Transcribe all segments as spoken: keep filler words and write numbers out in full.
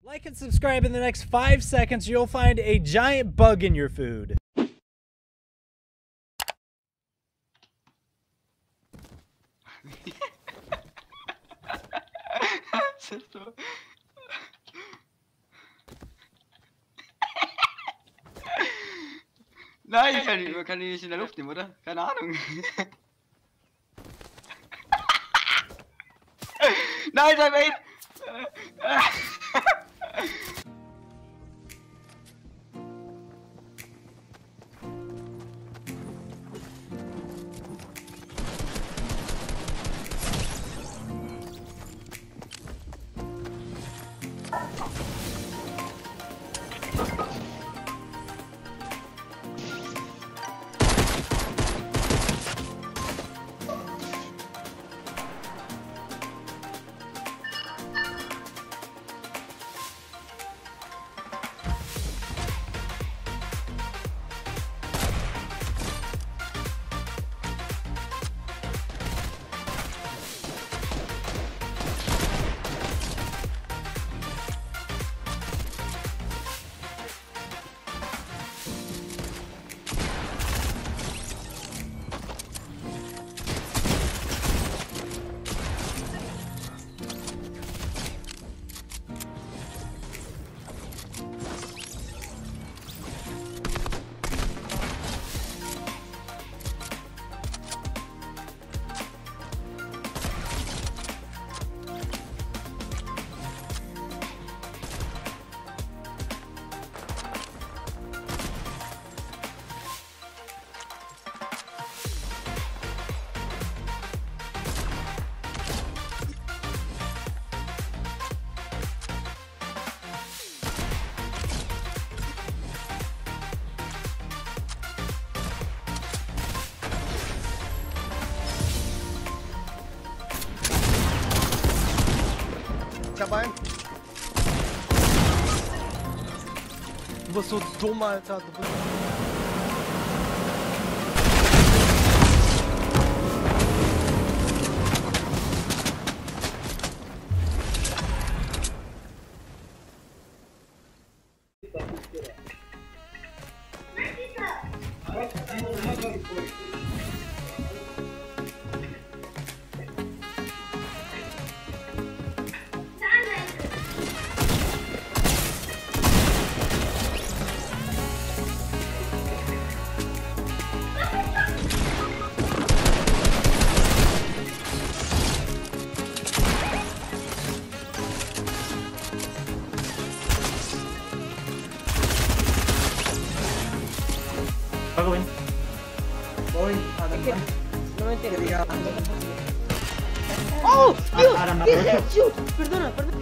Like and subscribe. In the next five seconds, you'll find a giant bug in your food. Nein, kann, man kann die nicht in der Luft nehmen, oder? Keine Ahnung. Nein, sei wait! Ich hab einen. Du bist so dumm, Alter. Du bist... Voy. Voy a Es que no me entero. Diga. ¡Oh! ¡Dios! Ahora me ¿Qué es aprovecho. eso? Perdona, perdona.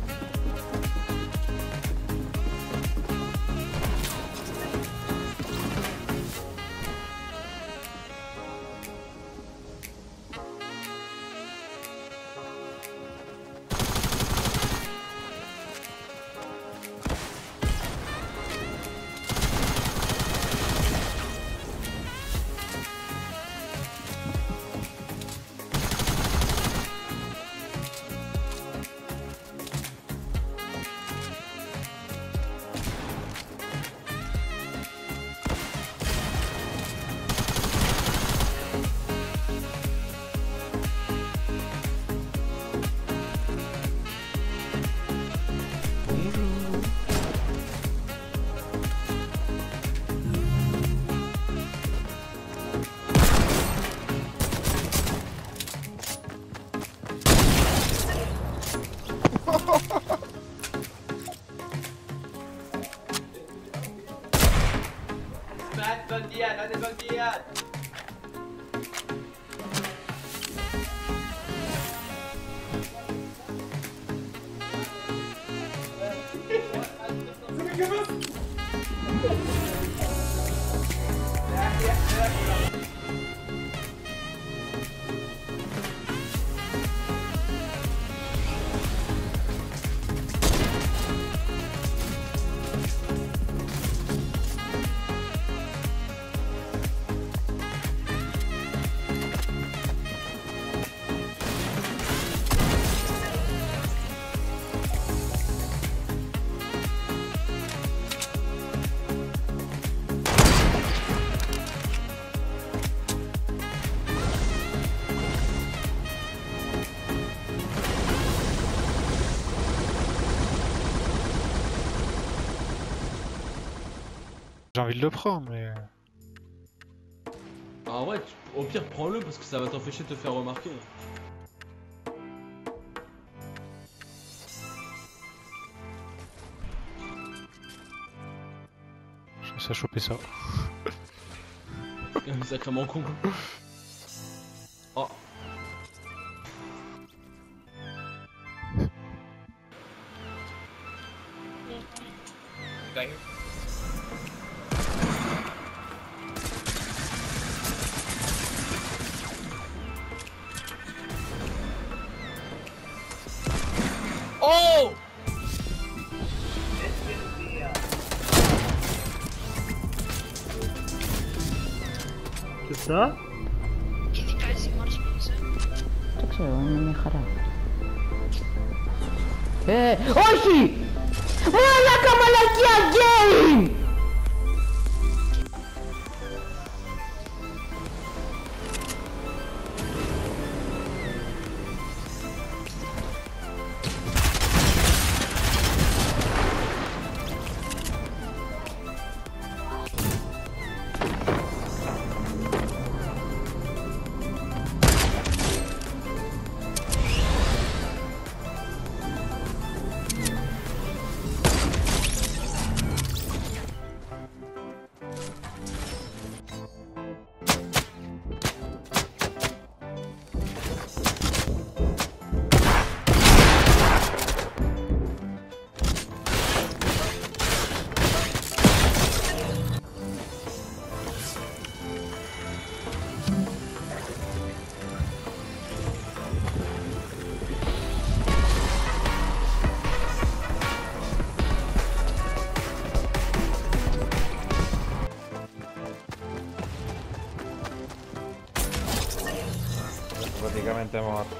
Nein, von dir, das ist von dir! J'ai envie de le prendre, mais... Ah ouais, tu... au pire prends-le parce que ça va t'empêcher de te faire remarquer. Je vais à choper ça. Sacrément con. Oh. Oh! Что? Tak se on mě nechará. Eh, oši! Mana kamalakia game! Praticamente morto.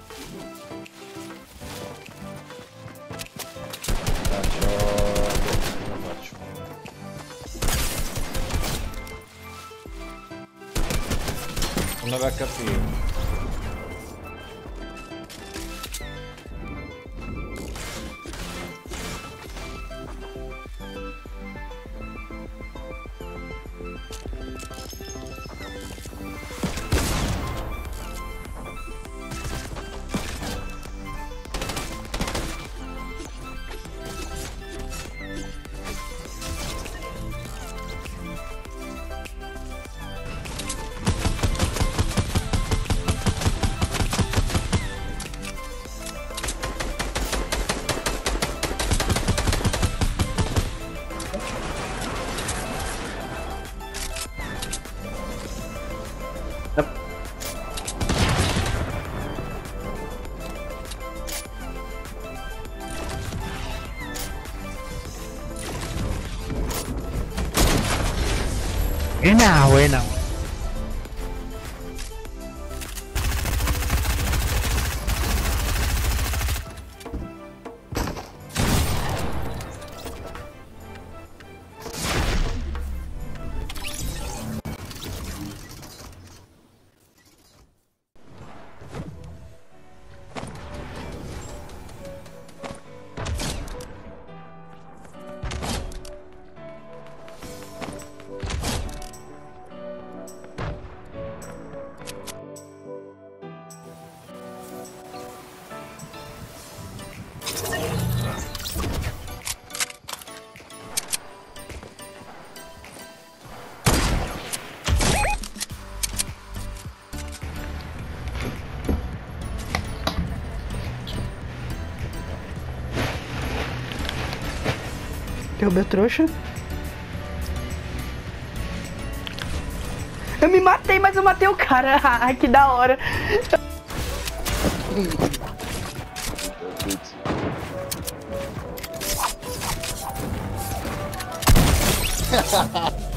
Faccio... Come faccio? nove H P. Buena, buena. Derrubei o trouxa. Eu me matei, mas eu matei o cara. Ai, que da hora. Ha ha ha!